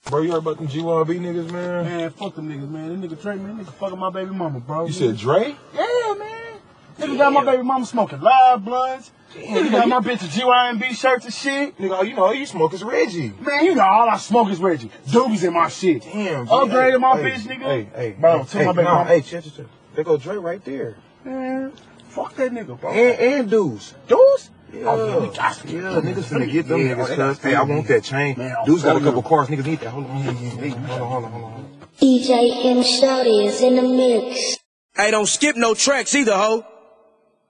Bro, you heard about them GYMB niggas, man? Man, fuck them niggas, man. Them nigga Dre, man, nigga fucking my baby mama, bro. You said Dre? Yeah, man. Nigga got my baby mama smoking live blunts. Nigga got my bitch a GYMB shirts and shit. Nigga, you know all you smoke is Reggie. Man, you know all I smoke is Reggie. Doobies in my shit. Damn, upgraded my bitch, nigga. Hey, bro, tell my baby mama. Hey, chill. There go Dre right there. Man, fuck that nigga, bro. And Deuce. Deuce? Yeah, niggas finna get them niggas, cuz. Hey, I want that chain. Dude's got a couple cars, niggas need that. Hold on. DJ M. Shawty is in the mix. Hey, don't skip no tracks either, ho.